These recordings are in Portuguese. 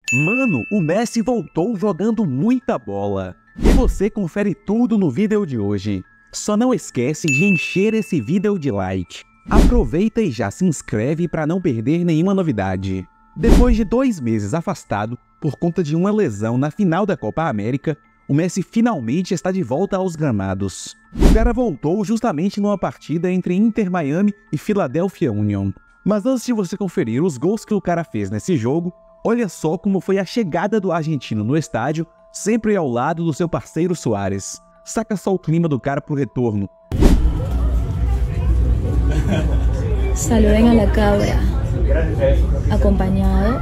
Mano, o Messi voltou jogando muita bola. E você confere tudo no vídeo de hoje. Só não esquece de encher esse vídeo de like. Aproveita e já se inscreve para não perder nenhuma novidade. Depois de 2 meses afastado por conta de uma lesão na final da Copa América, o Messi finalmente está de volta aos gramados. O cara voltou justamente numa partida entre Inter Miami e Philadelphia Union. Mas antes de você conferir os gols que o cara fez nesse jogo, olha só como foi a chegada do argentino no estádio, sempre ao lado do seu parceiro Suárez. Saca só o clima do cara pro retorno. Saluden a la cabra, acompañado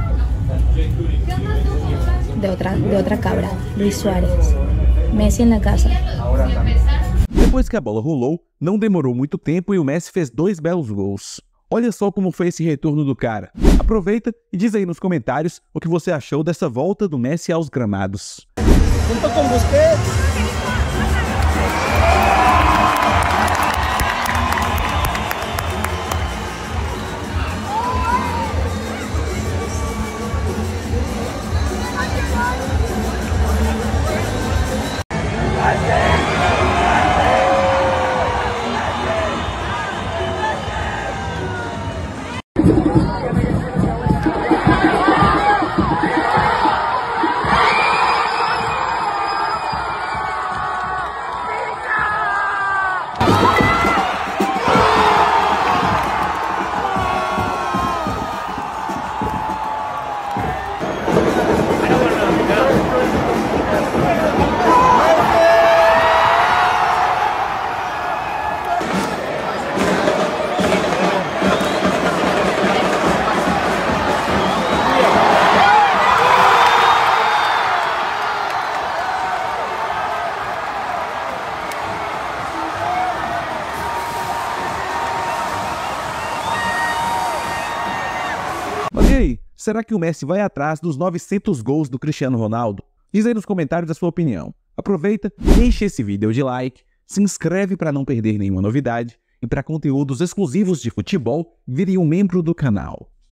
de otra cabra, Luis Suárez. Messi en la casa. Depois que a bola rolou, não demorou muito tempo e o Messi fez 2 belos gols. Olha só como foi esse retorno do cara. Aproveita e diz aí nos comentários o que você achou dessa volta do Messi aos gramados. Junto com Busquets. Mas e aí, será que o Messi vai atrás dos 900 gols do Cristiano Ronaldo? Diz aí nos comentários a sua opinião. Aproveita, deixa esse vídeo de like, se inscreve para não perder nenhuma novidade e para conteúdos exclusivos de futebol, vire um membro do canal.